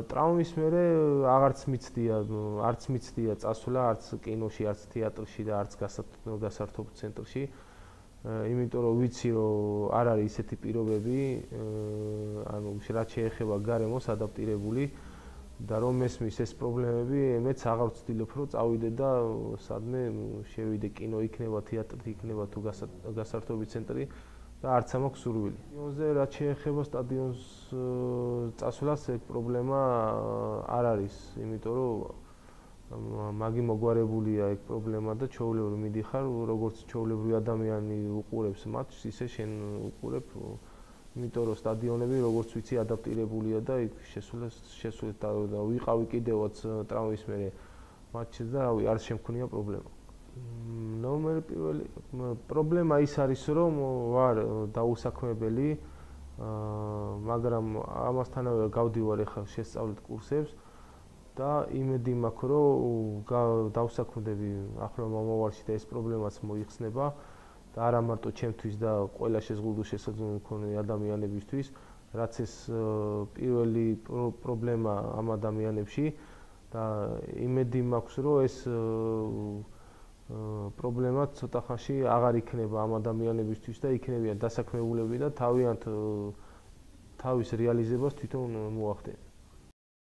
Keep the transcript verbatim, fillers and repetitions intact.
ტრაუმის მერე აღარც მიცდია, არც მიცდია წასვლა, არც კინოში, არც თეატრში და არც გასართობ ცენტრში. იმიტომ რომ ვიცი რომ არ არის ისეთი პირობები, ანუ რაც შეეხება გარემოს ადაპტირებული და რომ მესმის ეს პრობლემები, მეც აღარ ვცდილობ რომ წავიდე და სადმე შევიდე, კინო იქნება, თეატრი იქნება თუ გასართობი ცენტრი და არც ამაქვს სურვილი. სტადიონზე რაც შეეხება სტადიონს წასვლას, ეგ პრობლემა არ არის, იმიტომ რომ მაგი მოგვარებულია ეგ პრობლემა და ჩვეულებრივ მიდიხარ, როგორც ჩვეულებრივი ადამიანი უყურებს მატჩს, ისე შენ უყურებ, იმიტომ რომ სტადიონები, როგორც ვიცი, ადაპტირებულია და იქ შესულეს შესულეთ და ვიყავი კიდევაც ტრაუმის მერე მატჩზე და რავი, არ შემქონია პრობლემა. ნომერი პირველი პრობლემა ის არის, რომ ვარ დაუსაქმებელი, მაგრამ ამასთანავე გავდივარ ახლა შესწავლით კურსებს და იმედი მაქვს, რომ დავსაქმდები ახლო მომავალში და ეს პრობლემაც მოიხსნება და არა მარტო ჩემთვის და ყველა შეზღუდულ შესაძლებლობ მქონე ადამიანებისთვის, რაც ეს პირველი პრობლემა ამ ადამიანებში და იმედი მაქვს, რომ ეს პრობლემა ცოტა ხანში აღარ იქნება ამ ადამიანებისთვის და იქნებიან დასაქმებულები და თავიანთ თავის რეალიზებას თვითონ მოახდენენ.